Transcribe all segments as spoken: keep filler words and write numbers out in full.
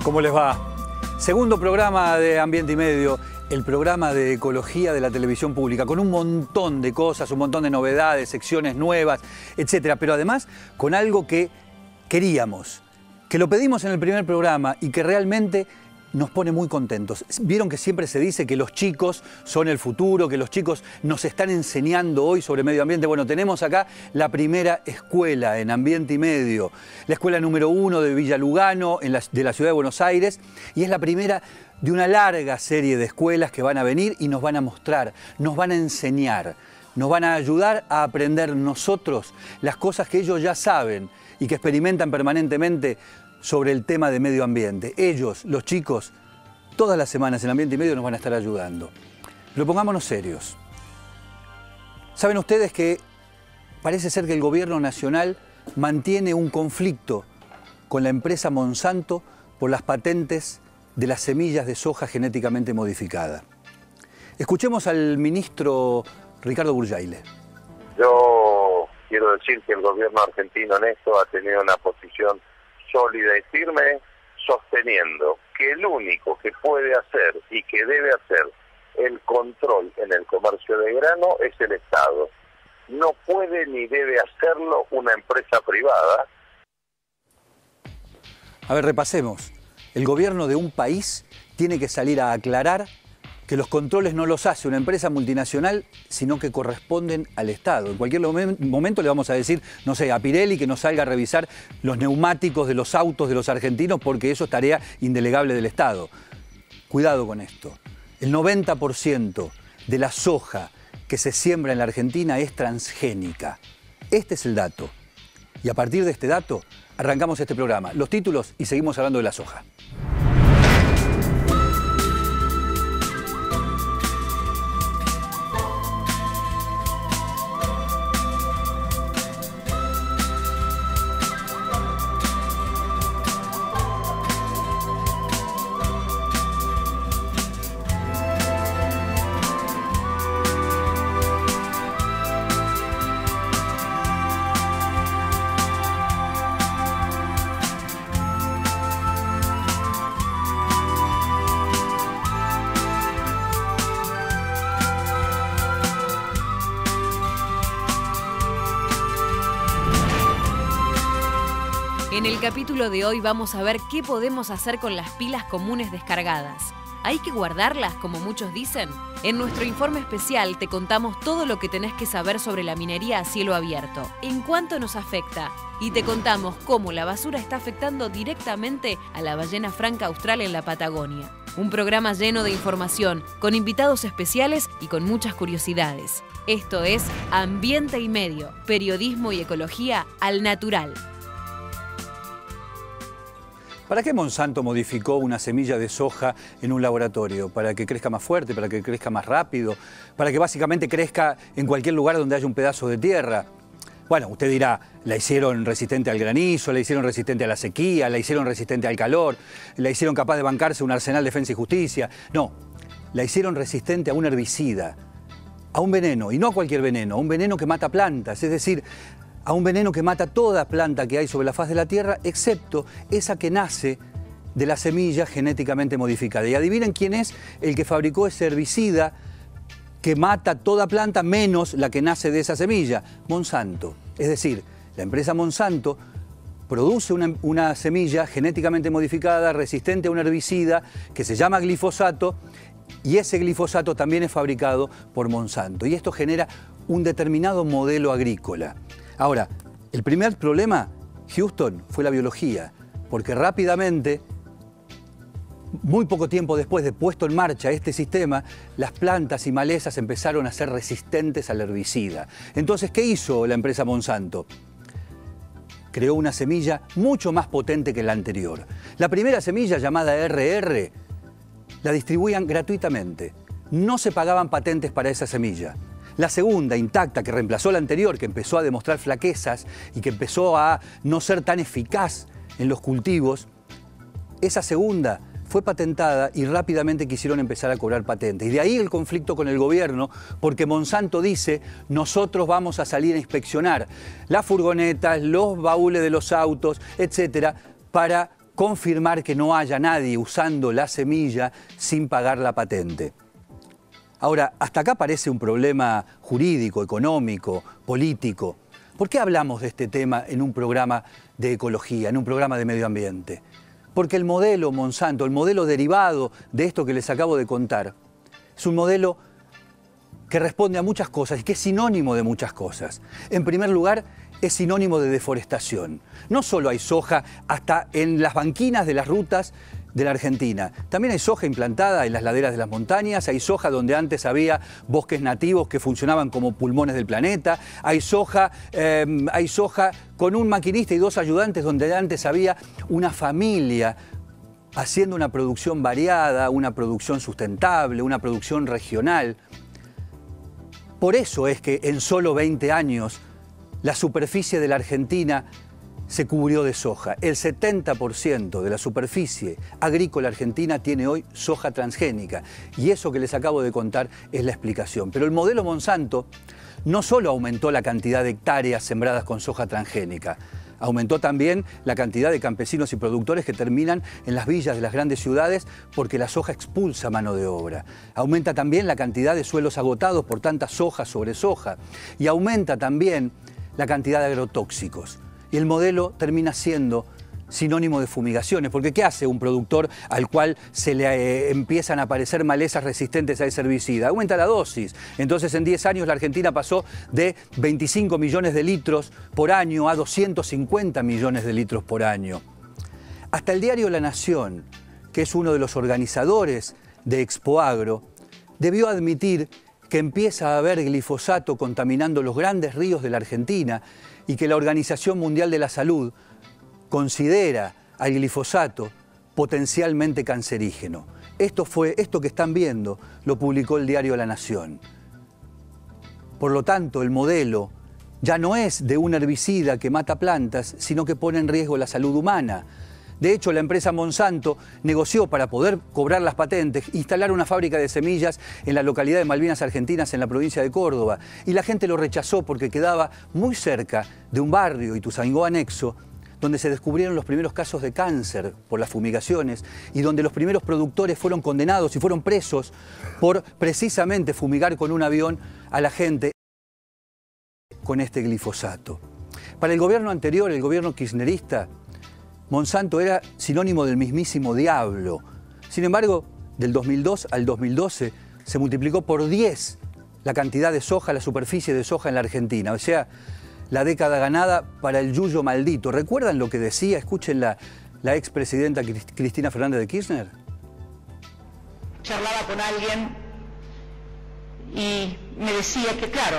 ¿Cómo les va? Segundo programa de Ambiente y Medio, el programa de ecología de la televisión pública, con un montón de cosas, un montón de novedades, secciones nuevas, etcétera. Pero además con algo que queríamos, que lo pedimos en el primer programa y que realmente nos pone muy contentos. Vieron que siempre se dice que los chicos son el futuro, que los chicos nos están enseñando hoy sobre medio ambiente. Bueno, tenemos acá la primera escuela en Ambiente y Medio, la escuela número uno de Villa Lugano, en la, de la ciudad de Buenos Aires, y es la primera de una larga serie de escuelas que van a venir y nos van a mostrar, nos van a enseñar, nos van a ayudar a aprender nosotros las cosas que ellos ya saben y que experimentan permanentemente sobre el tema de medio ambiente. Ellos, los chicos, todas las semanas en Ambiente y Medio nos van a estar ayudando. Pero pongámonos serios. ¿Saben ustedes que parece ser que el gobierno nacional mantiene un conflicto con la empresa Monsanto por las patentes de las semillas de soja genéticamente modificada? Escuchemos al ministro Ricardo Burjaile. Yo quiero decir que el gobierno argentino en esto ha tenido una posición sólida y firme, sosteniendo que el único que puede hacer y que debe hacer el control en el comercio de grano es el Estado. No puede ni debe hacerlo una empresa privada. A ver, repasemos. El gobierno de un país tiene que salir a aclarar que los controles no los hace una empresa multinacional, sino que corresponden al Estado. En cualquier momento le vamos a decir, no sé, a Pirelli que nos salga a revisar los neumáticos de los autos de los argentinos porque eso es tarea indelegable del Estado. Cuidado con esto. El noventa por ciento de la soja que se siembra en la Argentina es transgénica. Este es el dato. Y a partir de este dato, arrancamos este programa. Los títulos y seguimos hablando de la soja. En el capítulo de hoy vamos a ver qué podemos hacer con las pilas comunes descargadas. ¿Hay que guardarlas, como muchos dicen? En nuestro informe especial te contamos todo lo que tenés que saber sobre la minería a cielo abierto, en cuánto nos afecta, y te contamos cómo la basura está afectando directamente a la ballena franca austral en la Patagonia. Un programa lleno de información, con invitados especiales y con muchas curiosidades. Esto es Ambiente y Medio, periodismo y ecología al natural. ¿Para qué Monsanto modificó una semilla de soja en un laboratorio? ¿Para que crezca más fuerte? ¿Para que crezca más rápido? ¿Para que básicamente crezca en cualquier lugar donde haya un pedazo de tierra? Bueno, usted dirá, la hicieron resistente al granizo, la hicieron resistente a la sequía, la hicieron resistente al calor, la hicieron capaz de bancarse un arsenal de defensa y justicia. No, la hicieron resistente a un herbicida, a un veneno, y no a cualquier veneno, a un veneno que mata plantas, es decir, a un veneno que mata toda planta que hay sobre la faz de la Tierra, excepto esa que nace de la semilla genéticamente modificada. Y adivinen quién es el que fabricó ese herbicida que mata toda planta menos la que nace de esa semilla. Monsanto. Es decir, la empresa Monsanto produce una, una semilla genéticamente modificada, resistente a un herbicida que se llama glifosato, y ese glifosato también es fabricado por Monsanto. Y esto genera un determinado modelo agrícola. Ahora, el primer problema, Houston, fue la biología, porque rápidamente, muy poco tiempo después de puesto en marcha este sistema, las plantas y malezas empezaron a ser resistentes al herbicida. Entonces, ¿qué hizo la empresa Monsanto? Creó una semilla mucho más potente que la anterior. La primera semilla, llamada erre erre, la distribuían gratuitamente. No se pagaban patentes para esa semilla. La segunda, intacta, que reemplazó la anterior, que empezó a demostrar flaquezas y que empezó a no ser tan eficaz en los cultivos, esa segunda fue patentada y rápidamente quisieron empezar a cobrar patentes. Y de ahí el conflicto con el gobierno, porque Monsanto dice, nosotros vamos a salir a inspeccionar las furgonetas, los baúles de los autos, etcétera, para confirmar que no haya nadie usando la semilla sin pagar la patente. Ahora, hasta acá parece un problema jurídico, económico, político. ¿Por qué hablamos de este tema en un programa de ecología, en un programa de medio ambiente? Porque el modelo Monsanto, el modelo derivado de esto que les acabo de contar, es un modelo que responde a muchas cosas y que es sinónimo de muchas cosas. En primer lugar, es sinónimo de deforestación. No solo hay soja hasta en las banquinas de las rutas de la Argentina. También hay soja implantada en las laderas de las montañas, hay soja donde antes había bosques nativos que funcionaban como pulmones del planeta, hay soja, eh, hay soja con un maquinista y dos ayudantes donde antes había una familia haciendo una producción variada, una producción sustentable, una producción regional. Por eso es que en solo veinte años la superficie de la Argentina se cubrió de soja. El setenta por ciento de la superficie agrícola argentina tiene hoy soja transgénica. Y eso que les acabo de contar es la explicación. Pero el modelo Monsanto no solo aumentó la cantidad de hectáreas sembradas con soja transgénica, aumentó también la cantidad de campesinos y productores que terminan en las villas de las grandes ciudades porque la soja expulsa mano de obra. Aumenta también la cantidad de suelos agotados por tanta soja sobre soja. Y aumenta también la cantidad de agrotóxicos. Y el modelo termina siendo sinónimo de fumigaciones, porque ¿qué hace un productor al cual se le eh, empiezan a aparecer malezas resistentes a ese herbicida? Aumenta la dosis. Entonces en diez años la Argentina pasó de veinticinco millones de litros por año a doscientos cincuenta millones de litros por año. Hasta el diario La Nación, que es uno de los organizadores de Expoagro, debió admitir que empieza a haber glifosato contaminando los grandes ríos de la Argentina y que la Organización Mundial de la Salud considera al glifosato potencialmente cancerígeno. Esto fue, esto que están viendo, lo publicó el diario La Nación. Por lo tanto, el modelo ya no es de un herbicida que mata plantas, sino que pone en riesgo la salud humana. De hecho, la empresa Monsanto negoció para poder cobrar las patentes, instalar una fábrica de semillas en la localidad de Malvinas Argentinas, en la provincia de Córdoba. Y la gente lo rechazó porque quedaba muy cerca de un barrio, Ituzaingó anexo, donde se descubrieron los primeros casos de cáncer por las fumigaciones y donde los primeros productores fueron condenados y fueron presos por precisamente fumigar con un avión a la gente con este glifosato. Para el gobierno anterior, el gobierno kirchnerista, Monsanto era sinónimo del mismísimo diablo. Sin embargo, del dos mil dos al dos mil doce se multiplicó por diez la cantidad de soja, la superficie de soja en la Argentina. O sea, la década ganada para el yuyo maldito. ¿Recuerdan lo que decía? Escuchen la, la expresidenta Cristina Fernández de Kirchner. Charlaba con alguien y me decía que, claro,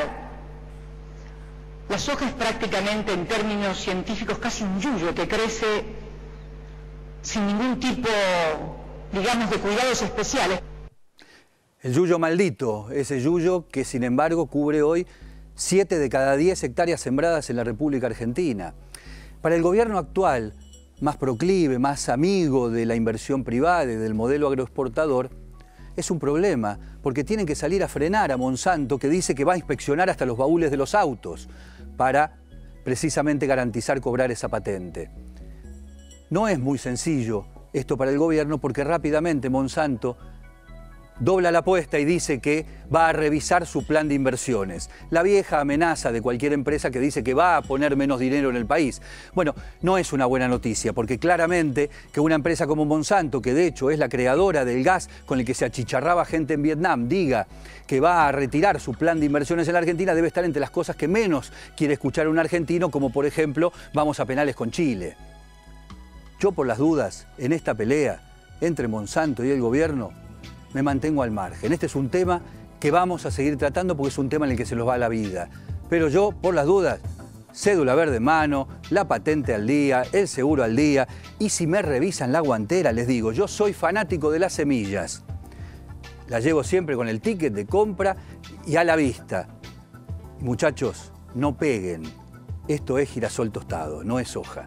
la soja es prácticamente, en términos científicos, casi un yuyo que crece sin ningún tipo, digamos, de cuidados especiales. El yuyo maldito, ese yuyo que sin embargo cubre hoy siete de cada diez hectáreas sembradas en la República Argentina. Para el gobierno actual, más proclive, más amigo de la inversión privada y del modelo agroexportador, es un problema, porque tienen que salir a frenar a Monsanto, que dice que va a inspeccionar hasta los baúles de los autos para precisamente garantizar cobrar esa patente. No es muy sencillo esto para el gobierno porque rápidamente Monsanto dobla la apuesta y dice que va a revisar su plan de inversiones. La vieja amenaza de cualquier empresa que dice que va a poner menos dinero en el país. Bueno, no es una buena noticia, porque claramente que una empresa como Monsanto, que de hecho es la creadora del gas con el que se achicharraba gente en Vietnam, diga que va a retirar su plan de inversiones en la Argentina, debe estar entre las cosas que menos quiere escuchar un argentino, como por ejemplo, vamos a penales con Chile. Yo, por las dudas, en esta pelea entre Monsanto y el gobierno, me mantengo al margen. Este es un tema que vamos a seguir tratando porque es un tema en el que se nos va la vida. Pero yo, por las dudas, cédula verde en mano, la patente al día, el seguro al día. Y si me revisan la guantera, les digo, yo soy fanático de las semillas. Las llevo siempre con el ticket de compra y a la vista. Muchachos, no peguen. Esto es girasol tostado, no es soja.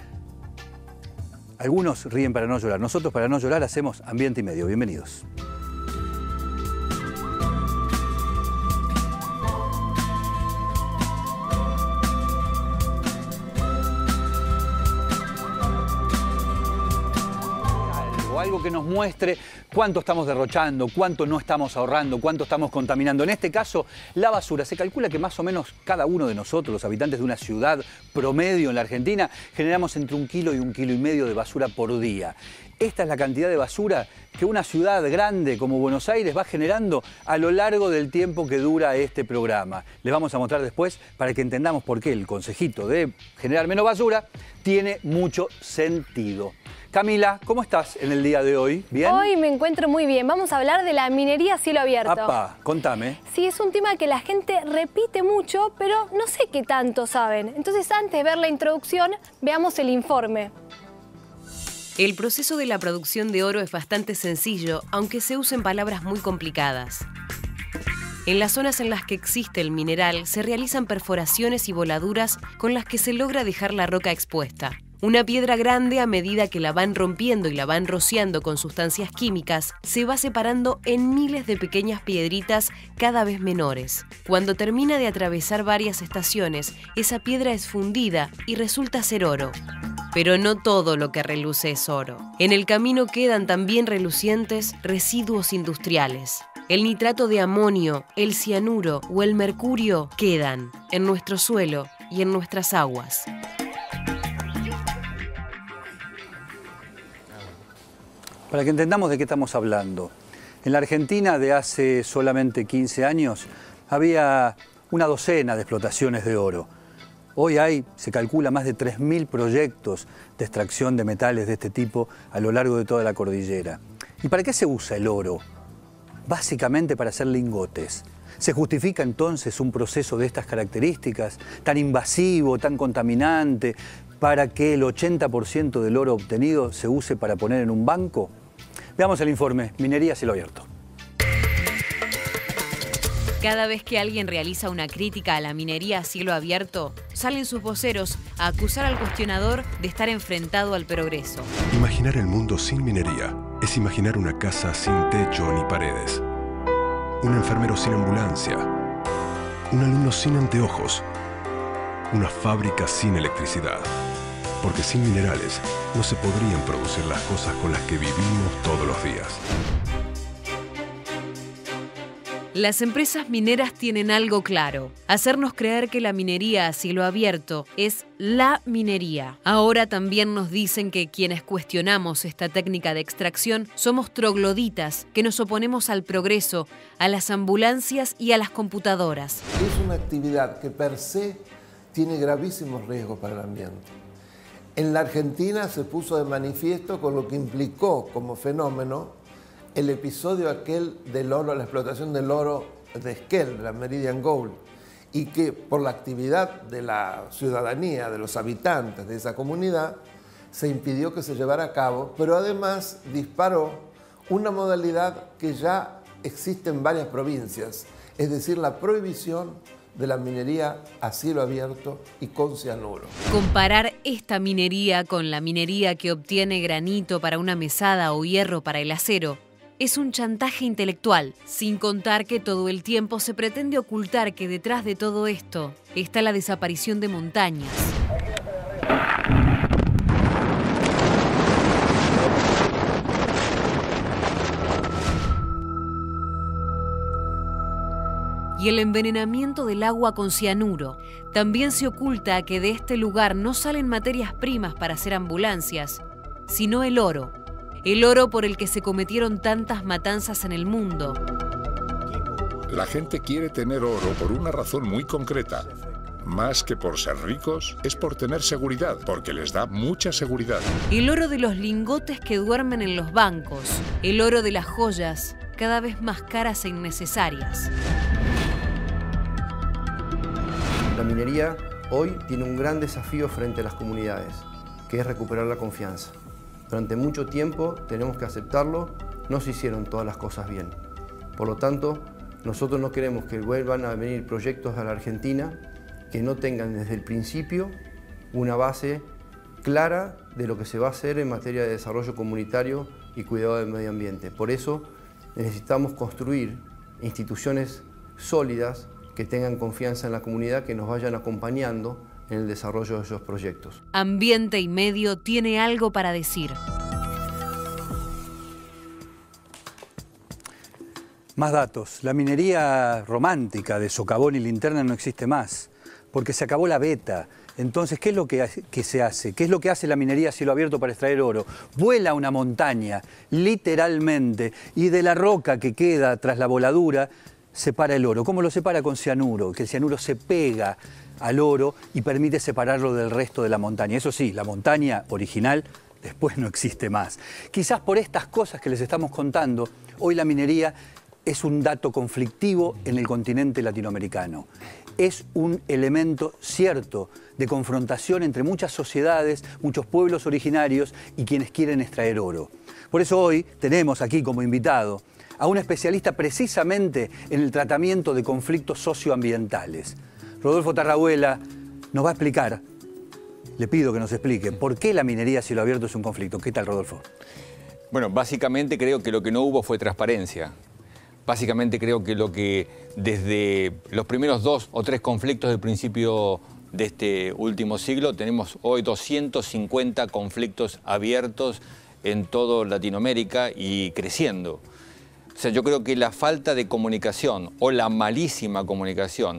Algunos ríen para no llorar. Nosotros, para no llorar, hacemos Ambiente y Medio. Bienvenidos. algo que nos muestre cuánto estamos derrochando, cuánto no estamos ahorrando, cuánto estamos contaminando. En este caso, la basura. Se calcula que más o menos cada uno de nosotros, los habitantes de una ciudad promedio en la Argentina, generamos entre un kilo y un kilo y medio de basura por día. Esta es la cantidad de basura que una ciudad grande como Buenos Aires va generando a lo largo del tiempo que dura este programa. Les vamos a mostrar después para que entendamos por qué el consejito de generar menos basura tiene mucho sentido. Camila, ¿cómo estás en el día de hoy? ¿Bien? Hoy me encuentro muy bien. Vamos a hablar de la minería a cielo abierto. Apa, contame. Sí, es un tema que la gente repite mucho, pero no sé qué tanto saben. Entonces, antes de ver la introducción, veamos el informe. El proceso de la producción de oro es bastante sencillo, aunque se usen palabras muy complicadas. En las zonas en las que existe el mineral se realizan perforaciones y voladuras con las que se logra dejar la roca expuesta. Una piedra grande, a medida que la van rompiendo y la van rociando con sustancias químicas, se va separando en miles de pequeñas piedritas cada vez menores. Cuando termina de atravesar varias estaciones, esa piedra es fundida y resulta ser oro. Pero no todo lo que reluce es oro. En el camino quedan también relucientes residuos industriales. El nitrato de amonio, el cianuro o el mercurio quedan en nuestro suelo y en nuestras aguas. Para que entendamos de qué estamos hablando. En la Argentina de hace solamente quince años había una docena de explotaciones de oro. Hoy hay, se calcula, más de tres mil proyectos de extracción de metales de este tipo a lo largo de toda la cordillera. ¿Y para qué se usa el oro? Básicamente para hacer lingotes. ¿Se justifica entonces un proceso de estas características, tan invasivo, tan contaminante, para que el ochenta por ciento del oro obtenido se use para poner en un banco? Veamos el informe, Minería a cielo abierto. Cada vez que alguien realiza una crítica a la minería a cielo abierto, salen sus voceros a acusar al cuestionador de estar enfrentado al progreso. Imaginar el mundo sin minería es imaginar una casa sin techo ni paredes, un enfermero sin ambulancia, un alumno sin anteojos, una fábrica sin electricidad. Porque sin minerales no se podrían producir las cosas con las que vivimos todos los días. Las empresas mineras tienen algo claro: hacernos creer que la minería a cielo abierto es la minería. Ahora también nos dicen que quienes cuestionamos esta técnica de extracción somos trogloditas, que nos oponemos al progreso, a las ambulancias y a las computadoras. Es una actividad que per se tiene gravísimos riesgos para el ambiente. En la Argentina se puso de manifiesto con lo que implicó como fenómeno el episodio aquel del oro, la explotación del oro de Esquel, de la Meridian Gold, y que por la actividad de la ciudadanía, de los habitantes de esa comunidad, se impidió que se llevara a cabo, pero además disparó una modalidad que ya existe en varias provincias, es decir, la prohibición de la minería a cielo abierto y con cianuro. Comparar esta minería con la minería que obtiene granito para una mesada o hierro para el acero es un chantaje intelectual, sin contar que todo el tiempo se pretende ocultar que detrás de todo esto está la desaparición de montañas. Y el envenenamiento del agua con cianuro. También se oculta que de este lugar no salen materias primas para hacer ambulancias, sino el oro. El oro por el que se cometieron tantas matanzas en el mundo. La gente quiere tener oro por una razón muy concreta. Más que por ser ricos, es por tener seguridad, porque les da mucha seguridad. El oro de los lingotes que duermen en los bancos. El oro de las joyas, cada vez más caras e innecesarias. La minería hoy tiene un gran desafío frente a las comunidades, que es recuperar la confianza. Durante mucho tiempo tenemos que aceptarlo, no se hicieron todas las cosas bien. Por lo tanto, nosotros no queremos que vuelvan a venir proyectos a la Argentina que no tengan desde el principio una base clara de lo que se va a hacer en materia de desarrollo comunitario y cuidado del medio ambiente. Por eso necesitamos construir instituciones sólidas que tengan confianza en la comunidad, que nos vayan acompañando en el desarrollo de esos proyectos. Ambiente y Medio tiene algo para decir. Más datos. La minería romántica de socavón y linterna no existe más, porque se acabó la veta. Entonces, ¿qué es lo que, hace, que se hace? ¿Qué es lo que hace la minería a cielo abierto para extraer oro? Vuela una montaña, literalmente, y de la roca que queda tras la voladura, separa el oro. ¿Cómo lo separa? Con cianuro, que el cianuro se pega al oro y permite separarlo del resto de la montaña. Eso sí, la montaña original después no existe más. Quizás por estas cosas que les estamos contando, hoy la minería es un dato conflictivo en el continente latinoamericano. Es un elemento cierto de confrontación entre muchas sociedades, muchos pueblos originarios y quienes quieren extraer oro. Por eso hoy tenemos aquí como invitado a un especialista precisamente en el tratamiento de conflictos socioambientales. Rodolfo Tarrabuela nos va a explicar, le pido que nos explique, por qué la minería a cielo abierto es un conflicto. ¿Qué tal, Rodolfo? Bueno, básicamente creo que lo que no hubo fue transparencia. Básicamente creo que lo que desde los primeros dos o tres conflictos del principio de este último siglo, tenemos hoy doscientos cincuenta conflictos abiertos en toda Latinoamérica y creciendo. O sea, yo creo que la falta de comunicación o la malísima comunicación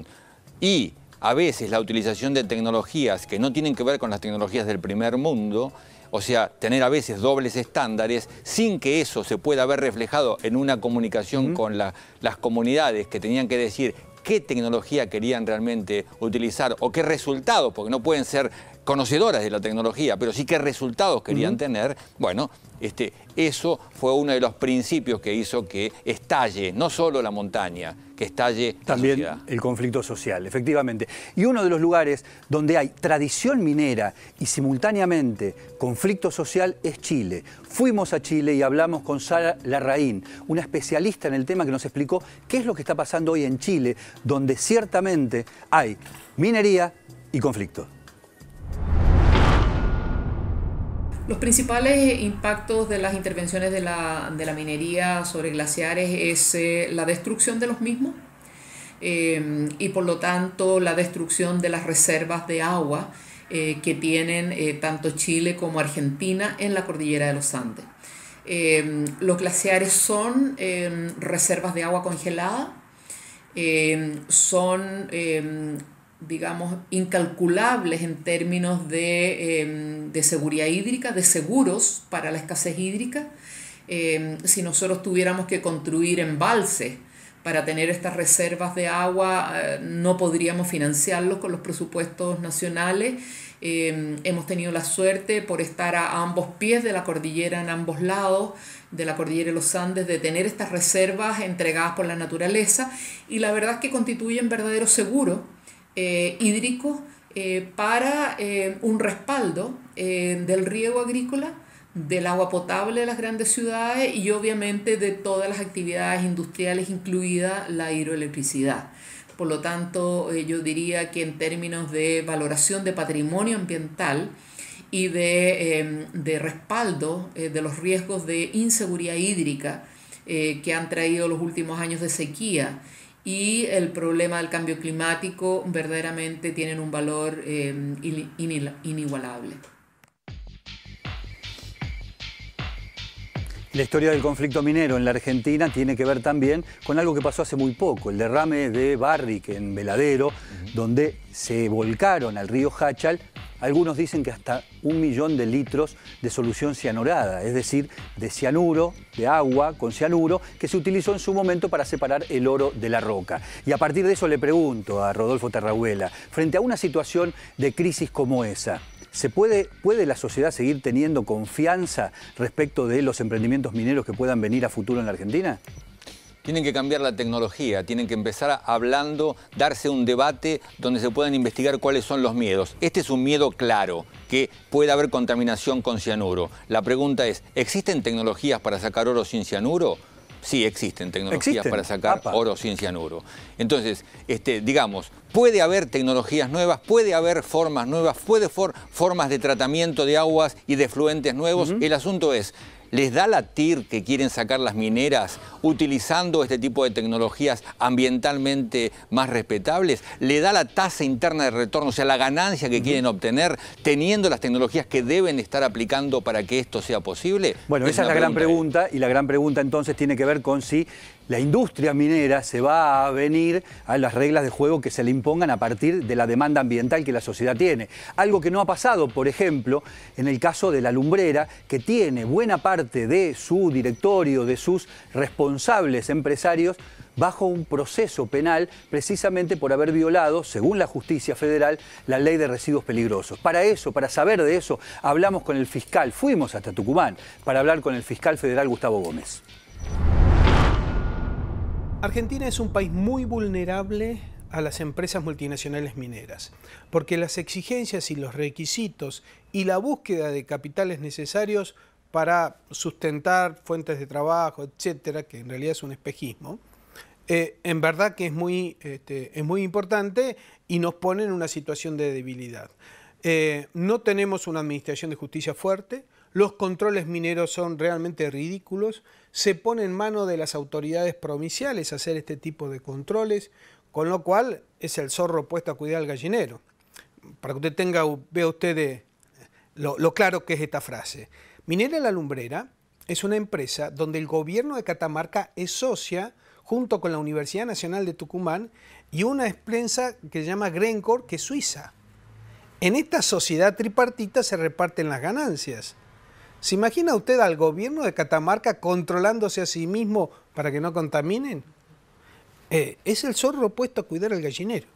y a veces la utilización de tecnologías que no tienen que ver con las tecnologías del primer mundo, o sea, tener a veces dobles estándares sin que eso se pueda ver reflejado en una comunicación mm. con la, las comunidades que tenían que decir qué tecnología querían realmente utilizar o qué resultados, porque no pueden ser conocedoras de la tecnología, pero sí qué resultados querían mm. tener. Bueno, este, eso fue uno de los principios que hizo que estalle no solo la montaña, que estalle también la sociedad. El conflicto social, efectivamente. Y uno de los lugares donde hay tradición minera y simultáneamente conflicto social es Chile. Fuimos a Chile y hablamos con Sara Larraín, una especialista en el tema que nos explicó qué es lo que está pasando hoy en Chile, donde ciertamente hay minería y conflicto. Los principales impactos de las intervenciones de la, de la minería sobre glaciares es eh, la destrucción de los mismos eh, y por lo tanto la destrucción de las reservas de agua eh, que tienen eh, tanto Chile como Argentina en la cordillera de los Andes. Eh, los glaciares son eh, reservas de agua congelada, eh, son eh, digamos, incalculables en términos de, eh, de seguridad hídrica, de seguros para la escasez hídrica. Eh, si nosotros tuviéramos que construir embalses para tener estas reservas de agua, eh, no podríamos financiarlos con los presupuestos nacionales. Eh, hemos tenido la suerte, por estar a ambos pies de la cordillera, en ambos lados de la cordillera de los Andes, de tener estas reservas entregadas por la naturaleza, y la verdad es que constituyen verdaderos seguros Eh, hídrico eh, para eh, un respaldo eh, del riego agrícola, del agua potable de las grandes ciudades y obviamente de todas las actividades industriales, incluida la hidroelectricidad. Por lo tanto, eh, yo diría que en términos de valoración de patrimonio ambiental y de, eh, de respaldo eh, de los riesgos de inseguridad hídrica eh, que han traído los últimos años de sequía y el problema del cambio climático, verdaderamente tienen un valor eh, inigualable. La historia del conflicto minero en la Argentina tiene que ver también con algo que pasó hace muy poco, el derrame de Barrick en Veladero, uh-huh. donde se volcaron al río Háchal, algunos dicen que hasta un millón de litros de solución cianurada, es decir, de cianuro, de agua con cianuro, que se utilizó en su momento para separar el oro de la roca. Y a partir de eso le pregunto a Rodolfo Tarrabuela, frente a una situación de crisis como esa, ¿se puede, puede la sociedad seguir teniendo confianza respecto de los emprendimientos mineros que puedan venir a futuro en la Argentina? Tienen que cambiar la tecnología, tienen que empezar hablando, darse un debate donde se puedan investigar cuáles son los miedos. Este es un miedo claro, que puede haber contaminación con cianuro. La pregunta es, ¿existen tecnologías para sacar oro sin cianuro? Sí, existen tecnologías ¿Existen? para sacar Apa. oro sin cianuro. Entonces, este, digamos, puede haber tecnologías nuevas, puede haber formas nuevas, puede for formas de tratamiento de aguas y de efluentes nuevos. Uh-huh. El asunto es, ¿les da la T I R que quieren sacar las mineras utilizando este tipo de tecnologías ambientalmente más respetables? ¿Le da la tasa interna de retorno, o sea, la ganancia que uh-huh. quieren obtener teniendo las tecnologías que deben estar aplicando para que esto sea posible? Bueno, esa es la gran pregunta, y la gran pregunta entonces tiene que ver con si la industria minera se va a venir a las reglas de juego que se le impongan a partir de la demanda ambiental que la sociedad tiene. Algo que no ha pasado, por ejemplo, en el caso de la lumbrera, que tiene buena parte de su directorio, de sus responsables empresarios, bajo un proceso penal precisamente por haber violado, según la justicia federal, la ley de residuos peligrosos. Para eso, para saber de eso, hablamos con el fiscal, fuimos hasta Tucumán para hablar con el fiscal federal Gustavo Gómez. Argentina es un país muy vulnerable a las empresas multinacionales mineras, porque las exigencias y los requisitos y la búsqueda de capitales necesarios para sustentar fuentes de trabajo, etcétera, que en realidad es un espejismo, eh, en verdad que es muy, este, es muy importante y nos pone en una situación de debilidad. Eh, no tenemos una administración de justicia fuerte. Los controles mineros son realmente ridículos, se pone en manos de las autoridades provinciales hacer este tipo de controles, con lo cual es el zorro puesto a cuidar al gallinero. Para que usted tenga, vea usted de, lo, lo claro que es esta frase. Minera La Lumbrera es una empresa donde el gobierno de Catamarca es socia junto con la Universidad Nacional de Tucumán y una empresa que se llama Grencore, que es suiza. En esta sociedad tripartita se reparten las ganancias. ¿Se imagina usted al gobierno de Catamarca controlándose a sí mismo para que no contaminen? Eh, es el zorro puesto a cuidar al gallinero.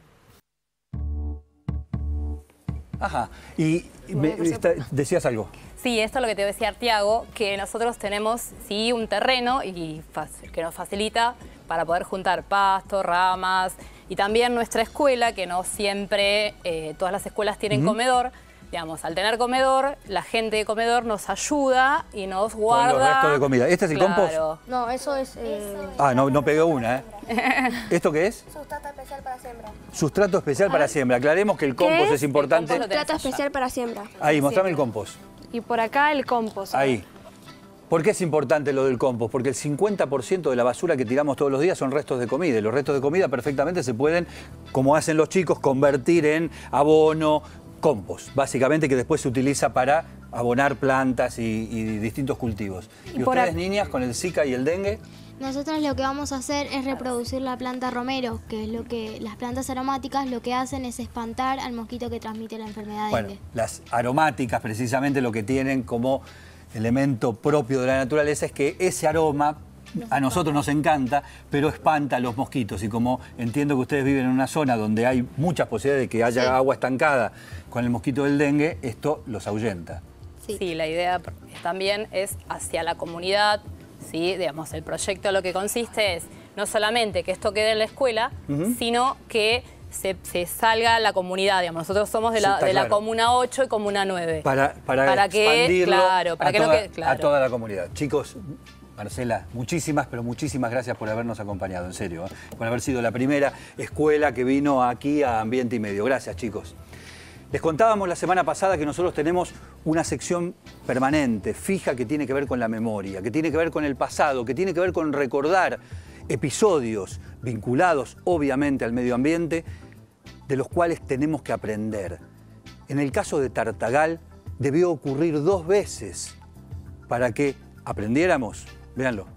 Ajá, y me, está, decías algo. Sí, esto es lo que te decía Tiago, que nosotros tenemos sí un terreno y que nos facilita para poder juntar pasto, ramas, y también nuestra escuela, que no siempre, eh, todas las escuelas tienen uh-huh. comedor. Digamos, al tener comedor, la gente de comedor nos ayuda y nos guarda... Con los restos de comida. ¿Este es el claro. compost? No, eso es... Eh... Ah, no, no pegué una, ¿eh? ¿Esto qué es? Sustrato especial para siembra. Sustrato especial para siembra. Aclaremos que el compost es, es importante. Sustrato especial para siembra. Ahí, mostrame el compost. Y por acá el compost. Ahí. ¿Por qué es importante lo del compost? Porque el cincuenta por ciento de la basura que tiramos todos los días son restos de comida. Y los restos de comida perfectamente se pueden, como hacen los chicos, convertir en abono, compost, básicamente, que después se utiliza para abonar plantas y, y distintos cultivos. ¿Y, ¿Y ustedes, niñas, con el Zika y el dengue? Nosotros lo que vamos a hacer es reproducir la planta romero, que es lo que las plantas aromáticas lo que hacen es espantar al mosquito que transmite la enfermedad bueno, dengue. Las aromáticas precisamente lo que tienen como elemento propio de la naturaleza es que ese aroma a nosotros nos encanta, pero espanta a los mosquitos. Y como entiendo que ustedes viven en una zona donde hay muchas posibilidades de que haya sí. agua estancada con el mosquito del dengue, esto los ahuyenta. Sí, sí, la idea también es hacia la comunidad, ¿sí? Digamos, el proyecto lo que consiste es no solamente que esto quede en la escuela, uh-huh. sino que se, se salga a la comunidad. Digamos, nosotros somos de la, sí, de la Comuna ocho y Comuna nueve. Para, para, para que, expandirlo claro, para a, que toda, no quede, claro. a toda la comunidad. Chicos, Marcela, muchísimas, pero muchísimas gracias por habernos acompañado, en serio, ¿eh? Por haber sido la primera escuela que vino aquí a Ambiente y Medio. Gracias, chicos. Les contábamos la semana pasada que nosotros tenemos una sección permanente, fija, que tiene que ver con la memoria, que tiene que ver con el pasado, que tiene que ver con recordar episodios vinculados, obviamente, al medio ambiente, de los cuales tenemos que aprender. En el caso de Tartagal, debió ocurrir dos veces para que aprendiéramos. Véanlo.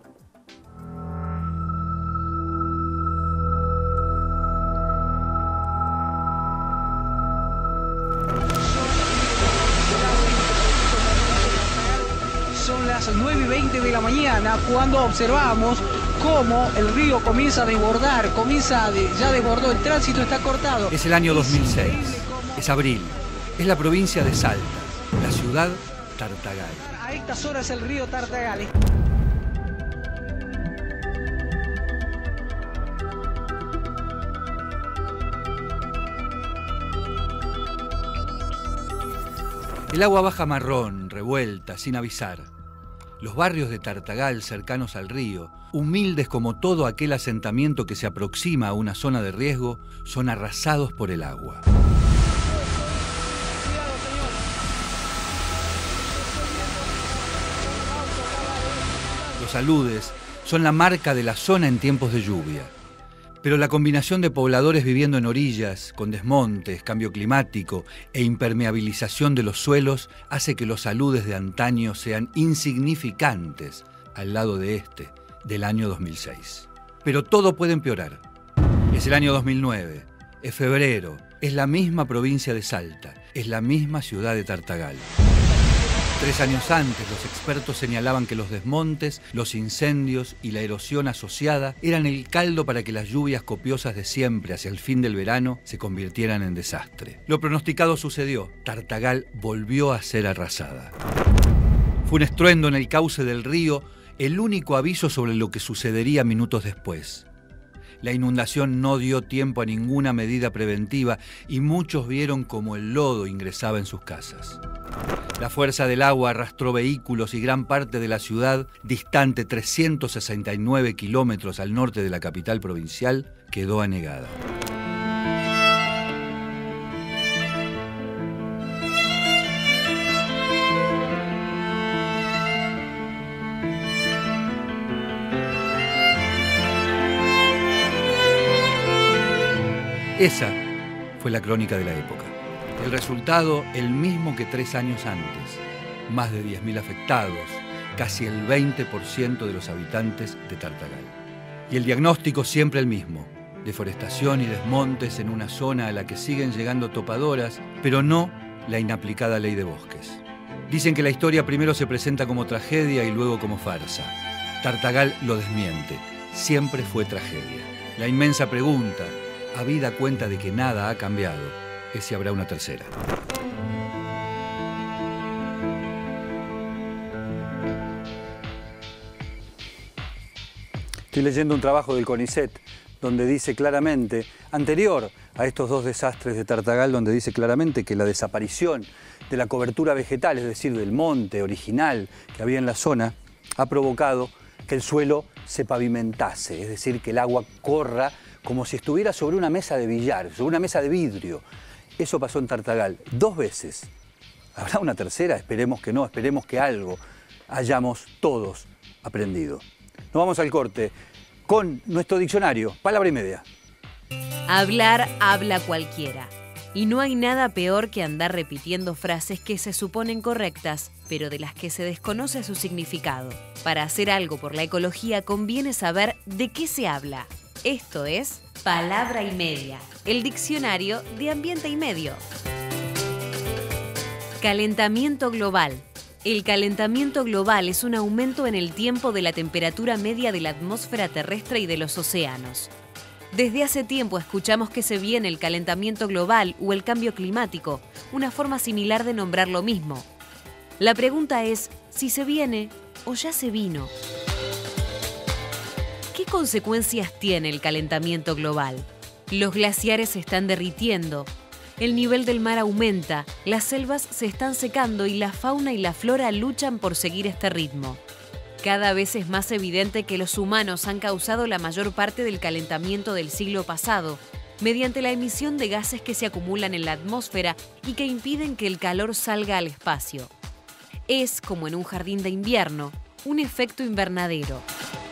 Son las nueve y veinte de la mañana cuando observamos cómo el río comienza a desbordar, comienza a de, ya desbordó, el tránsito está cortado. Es el año dos mil seis, es abril, es la provincia de Salta, la ciudad Tartagal. A estas horas el río Tartagal. El agua baja marrón, revuelta, sin avisar. Los barrios de Tartagal cercanos al río, humildes como todo aquel asentamiento que se aproxima a una zona de riesgo, son arrasados por el agua. Los aludes son la marca de la zona en tiempos de lluvia. Pero la combinación de pobladores viviendo en orillas, con desmontes, cambio climático e impermeabilización de los suelos hace que los aludes de antaño sean insignificantes al lado de este, del año dos mil seis. Pero todo puede empeorar. Es el año dos mil nueve, es febrero, es la misma provincia de Salta, es la misma ciudad de Tartagal. Tres años antes, los expertos señalaban que los desmontes, los incendios y la erosión asociada eran el caldo para que las lluvias copiosas de siempre hacia el fin del verano se convirtieran en desastre. Lo pronosticado sucedió. Tartagal volvió a ser arrasada. Fue un estruendo en el cauce del río, el único aviso sobre lo que sucedería minutos después. La inundación no dio tiempo a ninguna medida preventiva y muchos vieron cómo el lodo ingresaba en sus casas. La fuerza del agua arrastró vehículos y gran parte de la ciudad, distante trescientos sesenta y nueve kilómetros al norte de la capital provincial, quedó anegada. Esa fue la crónica de la época. El resultado, el mismo que tres años antes. Más de diez mil afectados, casi el veinte por ciento de los habitantes de Tartagal. Y el diagnóstico siempre el mismo. Deforestación y desmontes en una zona a la que siguen llegando topadoras, pero no la inaplicada ley de bosques. Dicen que la historia primero se presenta como tragedia y luego como farsa. Tartagal lo desmiente. Siempre fue tragedia. La inmensa pregunta, habida cuenta de que nada ha cambiado, es si habrá una tercera. Estoy leyendo un trabajo del CONICET donde dice claramente, anterior a estos dos desastres de Tartagal, donde dice claramente que la desaparición de la cobertura vegetal, es decir, del monte original que había en la zona, ha provocado que el suelo se pavimentase, es decir, que el agua corra como si estuviera sobre una mesa de billar, sobre una mesa de vidrio. Eso pasó en Tartagal dos veces. ¿Habrá una tercera? Esperemos que no, esperemos que algo hayamos todos aprendido. Nos vamos al corte con nuestro diccionario, palabra y media. Hablar habla cualquiera. Y no hay nada peor que andar repitiendo frases que se suponen correctas, pero de las que se desconoce su significado. Para hacer algo por la ecología conviene saber de qué se habla. Esto es Palabra y Media, el diccionario de Ambiente y Medio. Calentamiento global. El calentamiento global es un aumento en el tiempo de la temperatura media de la atmósfera terrestre y de los océanos. Desde hace tiempo escuchamos que se viene el calentamiento global o el cambio climático, una forma similar de nombrar lo mismo. La pregunta es si se viene o ya se vino. ¿Qué consecuencias tiene el calentamiento global? Los glaciares se están derritiendo, el nivel del mar aumenta, las selvas se están secando y la fauna y la flora luchan por seguir este ritmo. Cada vez es más evidente que los humanos han causado la mayor parte del calentamiento del siglo pasado, mediante la emisión de gases que se acumulan en la atmósfera y que impiden que el calor salga al espacio. Es, como en un jardín de invierno, un efecto invernadero.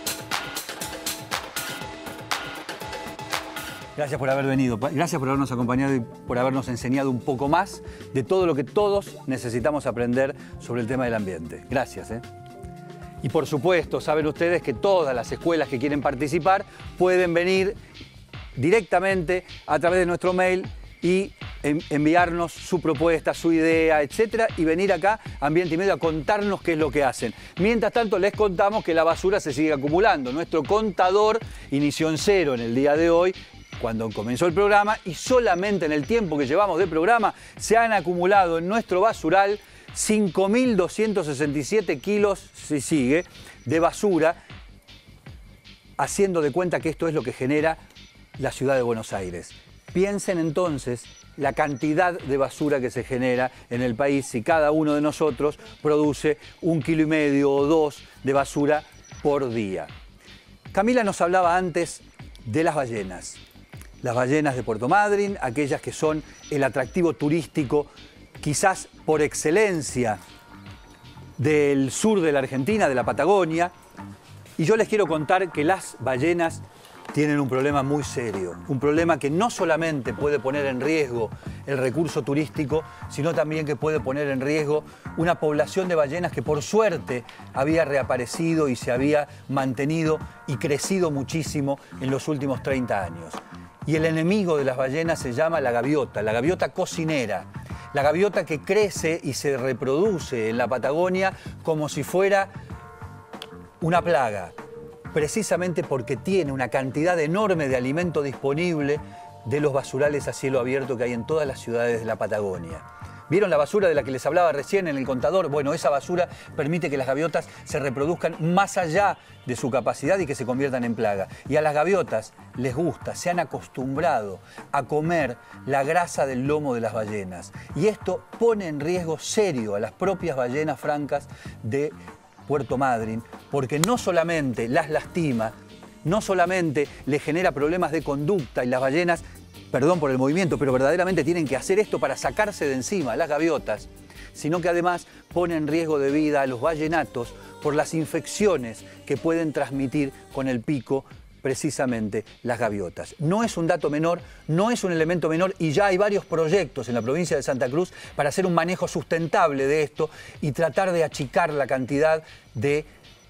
Gracias por haber venido, gracias por habernos acompañado y por habernos enseñado un poco más de todo lo que todos necesitamos aprender sobre el tema del ambiente. Gracias. ¿eh? Y por supuesto, saben ustedes que todas las escuelas que quieren participar pueden venir directamente a través de nuestro mail y enviarnos su propuesta, su idea, etcétera, y venir acá a Ambiente y Medio a contarnos qué es lo que hacen. Mientras tanto, les contamos que la basura se sigue acumulando. Nuestro contador inició en cero en el día de hoy, cuando comenzó el programa, y solamente en el tiempo que llevamos de programa se han acumulado en nuestro basural cinco mil doscientos sesenta y siete kilos, si sigue, de basura, haciendo de cuenta que esto es lo que genera la ciudad de Buenos Aires. Piensen entonces la cantidad de basura que se genera en el país si cada uno de nosotros produce un kilo y medio o dos de basura por día. Camila nos hablaba antes de las ballenas. Las ballenas de Puerto Madryn, aquellas que son el atractivo turístico quizás por excelencia del sur de la Argentina, de la Patagonia. Y yo les quiero contar que las ballenas tienen un problema muy serio, un problema que no solamente puede poner en riesgo el recurso turístico, sino también que puede poner en riesgo una población de ballenas que por suerte había reaparecido y se había mantenido y crecido muchísimo en los últimos treinta años. Y el enemigo de las ballenas se llama la gaviota, la gaviota cocinera, la gaviota que crece y se reproduce en la Patagonia como si fuera una plaga, precisamente porque tiene una cantidad enorme de alimento disponible de los basurales a cielo abierto que hay en todas las ciudades de la Patagonia. ¿Vieron la basura de la que les hablaba recién en el contador? Bueno, esa basura permite que las gaviotas se reproduzcan más allá de su capacidad y que se conviertan en plaga. Y a las gaviotas les gusta, se han acostumbrado a comer la grasa del lomo de las ballenas. Y esto pone en riesgo serio a las propias ballenas francas de Puerto Madryn, porque no solamente las lastima, no solamente les genera problemas de conducta y las ballenas, perdón por el movimiento, pero verdaderamente tienen que hacer esto para sacarse de encima a las gaviotas, sino que además pone en riesgo de vida a los ballenatos por las infecciones que pueden transmitir con el pico precisamente las gaviotas. No es un dato menor, no es un elemento menor y ya hay varios proyectos en la provincia de Santa Cruz para hacer un manejo sustentable de esto y tratar de achicar la cantidad de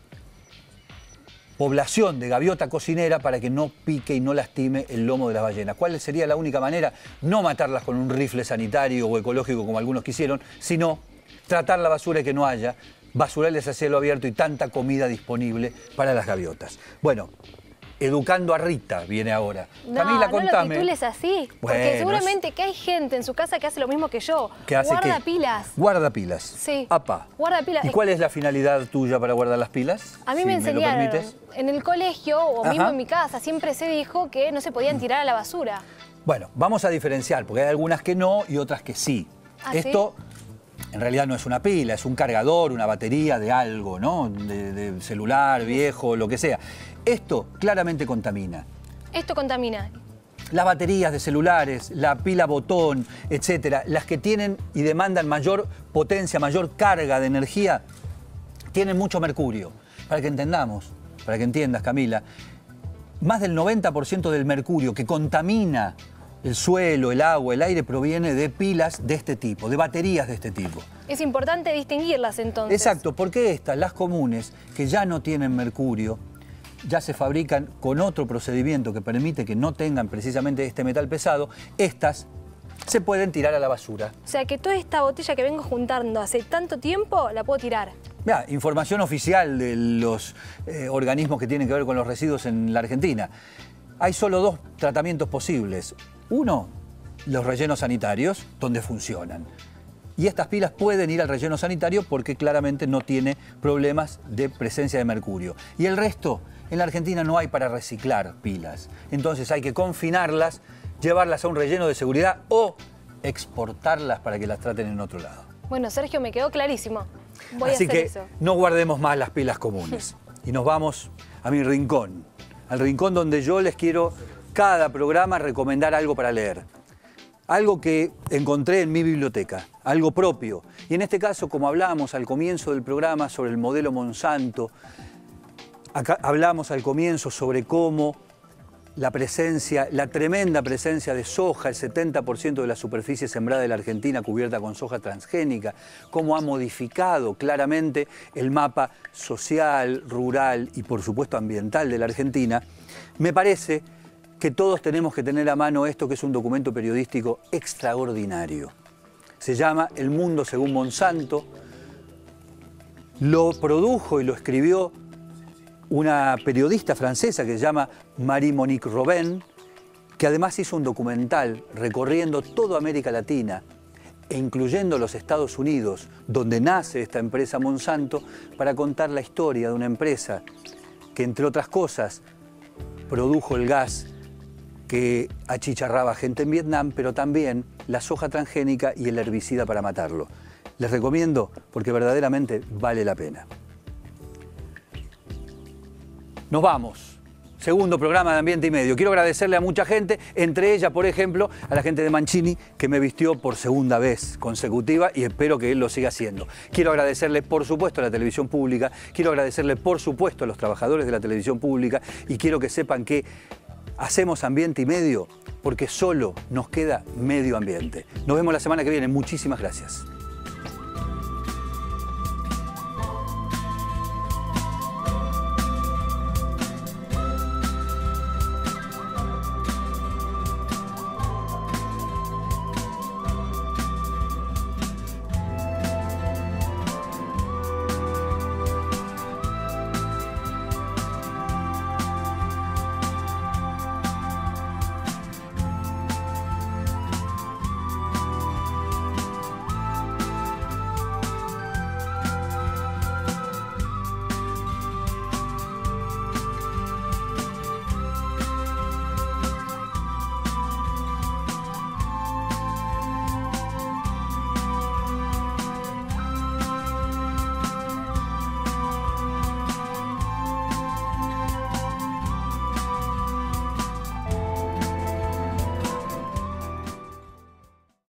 población de gaviota cocinera para que no pique y no lastime el lomo de las ballenas. ¿Cuál sería la única manera? No matarlas con un rifle sanitario o ecológico como algunos quisieron, sino tratar la basura y que no haya basurales a cielo abierto y tanta comida disponible para las gaviotas. Bueno, Educando a Rita viene ahora. No, Camila, contame. No lo titules así, bueno, porque seguramente que hay gente en su casa que hace lo mismo que yo. ¿Qué hace Guarda qué? pilas. Guarda pilas. Sí. Apá. Guarda pilas. ¿Y cuál es la finalidad tuya para guardar las pilas? A mí si me enseñaron, lo permites. en el colegio o Ajá. mismo en mi casa, siempre se dijo que no se podían tirar a la basura. Bueno, vamos a diferenciar, porque hay algunas que no y otras que sí. ¿Ah, Esto sí? En realidad no es una pila, es un cargador, una batería de algo, ¿no? De, de celular, viejo, lo que sea. Esto claramente contamina. Esto contamina. Las baterías de celulares, la pila botón, etcétera, las que tienen y demandan mayor potencia, mayor carga de energía, tienen mucho mercurio. Para que entendamos, para que entiendas, Camila, más del noventa por ciento del mercurio que contamina el suelo, el agua, el aire proviene de pilas de este tipo, de baterías de este tipo. Es importante distinguirlas entonces. Exacto, porque estas, las comunes, que ya no tienen mercurio, ya se fabrican con otro procedimiento que permite que no tengan precisamente este metal pesado, estas se pueden tirar a la basura. O sea que toda esta botella que vengo juntando hace tanto tiempo, la puedo tirar. Mirá, información oficial de los eh, organismos que tienen que ver con los residuos en la Argentina. Hay solo dos tratamientos posibles. Uno, los rellenos sanitarios, donde funcionan. Y estas pilas pueden ir al relleno sanitario porque claramente no tiene problemas de presencia de mercurio. Y el resto, en la Argentina no hay para reciclar pilas. Entonces hay que confinarlas, llevarlas a un relleno de seguridad o exportarlas para que las traten en otro lado. Bueno, Sergio, me quedó clarísimo. Voy Así a hacer que eso. no guardemos más las pilas comunes. Y nos vamos a mi rincón. Al rincón donde yo les quiero cada programa recomendar algo para leer. Algo que encontré en mi biblioteca, algo propio. Y en este caso, como hablábamos al comienzo del programa sobre el modelo Monsanto, acá hablamos al comienzo sobre cómo la presencia, la tremenda presencia de soja, el setenta por ciento de la superficie sembrada de la Argentina cubierta con soja transgénica, cómo ha modificado claramente el mapa social, rural y por supuesto ambiental de la Argentina, me parece que todos tenemos que tener a mano esto que es un documento periodístico extraordinario. Se llama El Mundo según Monsanto, lo produjo y lo escribió una periodista francesa que se llama Marie-Monique Robin, que además hizo un documental recorriendo toda América Latina e incluyendo los Estados Unidos, donde nace esta empresa Monsanto, para contar la historia de una empresa que, entre otras cosas, produjo el gas que achicharraba gente en Vietnam, pero también la soja transgénica y el herbicida para matarlo. Les recomiendo porque verdaderamente vale la pena. Nos vamos. Segundo programa de Ambiente y Medio. Quiero agradecerle a mucha gente, entre ellas, por ejemplo, a la gente de Mancini, que me vistió por segunda vez consecutiva y espero que él lo siga haciendo. Quiero agradecerle, por supuesto, a la televisión pública, quiero agradecerle, por supuesto, a los trabajadores de la televisión pública y quiero que sepan que hacemos ambiente y medio porque solo nos queda medio ambiente. Nos vemos la semana que viene. Muchísimas gracias.